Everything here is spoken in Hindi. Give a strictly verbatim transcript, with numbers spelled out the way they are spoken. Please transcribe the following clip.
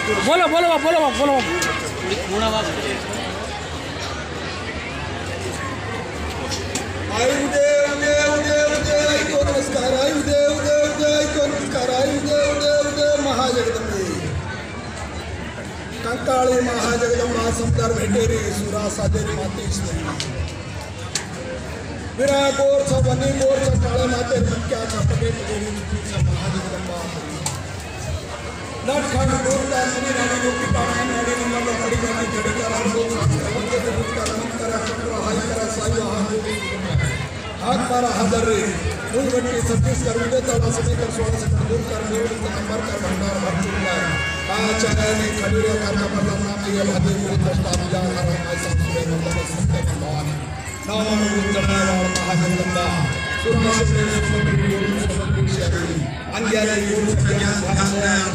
बोलो बोलो बाप, बोलो बाप, बोलो बाप। आयु देव देव देव देव को नमस्कार, आयु देव देव देव को नमस्कार, आयु देव देव देव महाजगदंबे कंकाळी महाजगदंबा समदार भेटेरी सुरा सादेरी मातीश विरा गोरचा वनी गोरचा काळे माते मुख्याचा पगे पगेरी मुख्याचा महाजगदंबा नट खंड गोरता मुनी नाडी गोपी पाणी नाडी नंबर पडी गाणी जडी करा गोरचा वंदे नमस्कार नमस्कार चक्र हाय करा साई हात हात मारा हजर रे मूल गट्टी छत्तीस कर उदय तड़ा समय कर सोलह से दूर कर मेरे नंबर कर भंडार भर चुका है आचार्य ने खड़ीरे करना मतलब नाम ये भादे को दस्ता मिला हर ऐसा सुने मतलब सत्य भगवान नाम मुद्रणा वाला महाजगदंबा सुरना से सुरना अंग्यारे ज्ञान भाषा